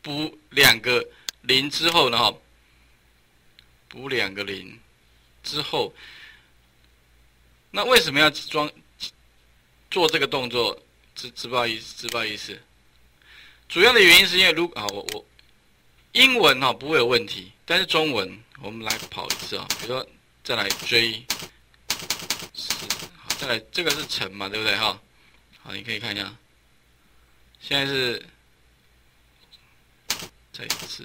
补2个0之后呢，哈，补2个0之后，那为什么要做这个动作？知不好意思？主要的原因是因为我英文哈不会有问题，但是中文我们来跑一次啊，比如说再来 J 好，再来这个是乘嘛，对不对哈？好，你可以看一下，现在是再一次，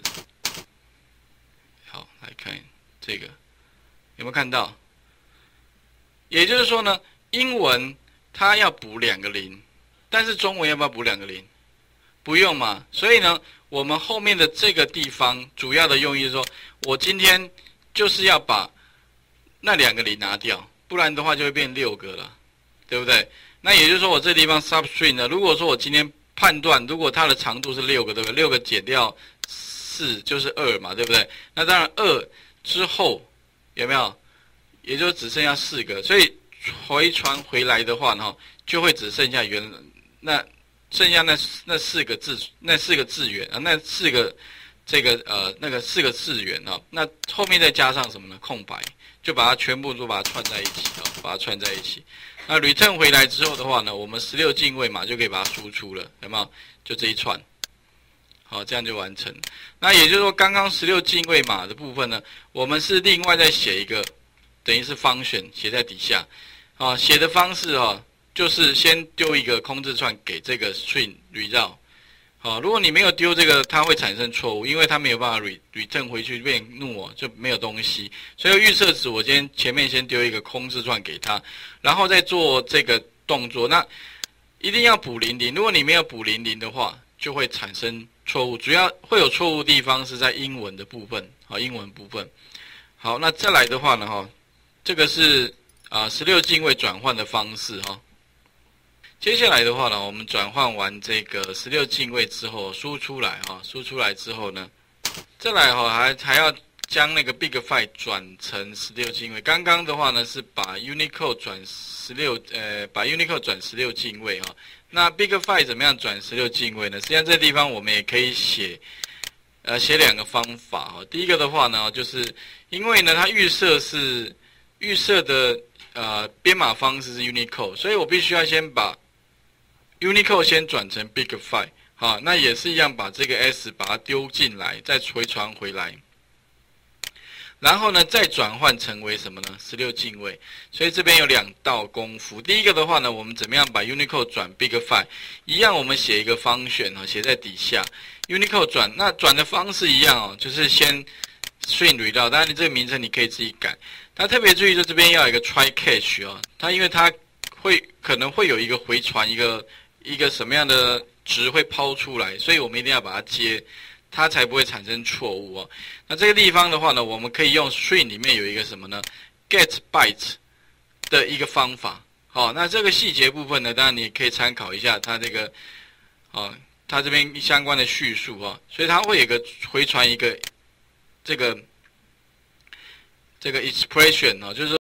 好，来看这个有没有看到？也就是说呢，英文它要补2个0，但是中文要不要补2个0？不用嘛。所以呢，我们后面的这个地方主要的用意是说，我今天就是要把那2个0拿掉，不然的话就会变6个了，对不对？那也就是说，我这地方 substring 呢，如果说我今天判断，如果它的长度是6个，对不对？6个减掉4就是2嘛，对不对？那当然2之后有没有？也就只剩下4个，所以回传回来的话呢，就会只剩下那4个字元啊，那4个那个4个字元啊，那后面再加上什么呢？空白，就把它全部都把它串在一起啊，把它串在一起。那 return 回来之后的话呢，我们16进位码就可以把它输出了，有没有？就这一串，好，这样就完成。那也就是说，刚刚16进位码的部分呢，我们是另外再写一个。等于是function写在底下，啊，写的方式啊，就是先丢一个空字串给这个 string result， 好，如果你没有丢这个，它会产生错误，因为它没有办法 return 回去变 null 就没有东西，所以预设值我前面先丢一个空字串给它，然后再做这个动作，那一定要补00，如果你没有补00的话，就会产生错误，主要会有错误地方是在英文的部分，好，英文部分，好，那再来的话呢，哈。这个是16进位转换的方式哈。接下来的话呢，我们转换完这个16进位之后，输出来哈，输出来之后呢，再来哈还要将那个 big file 转成16进位。刚刚的话呢是把 Unicode 转把 Unicode 转16进位哈。那 big file 怎么样转16进位呢？实际上这个地方我们也可以写2个方法哈。第一个的话呢，就是因为呢它预设的编码方式是 Unicode， 所以我必须要先把 Unicode 先转成 big file， 好，那也是一样把这个 S 把它丢进来，再回传回来，然后呢再转换成为什么呢？16进位，所以这边有2道功夫。第一个的话呢，我们怎么样把 Unicode 转 big file， 一样我们写一个function写在底下 ，Unicode 转，那转的方式一样哦，就是先 string result， 当然你这个名称你可以自己改。它特别注意，就这边要有一个 try catch 哦，它因为它可能会有一个回传一个什么样的值会抛出来，所以我们一定要把它接，它才不会产生错误哦。那这个地方的话呢，我们可以用 string 里面有一个什么呢 ？get byte 的一个方法。好，那这个细节部分呢，当然你可以参考一下它这个它这边相关的叙述啊，所以它会有一个回传一个这个 expression 就是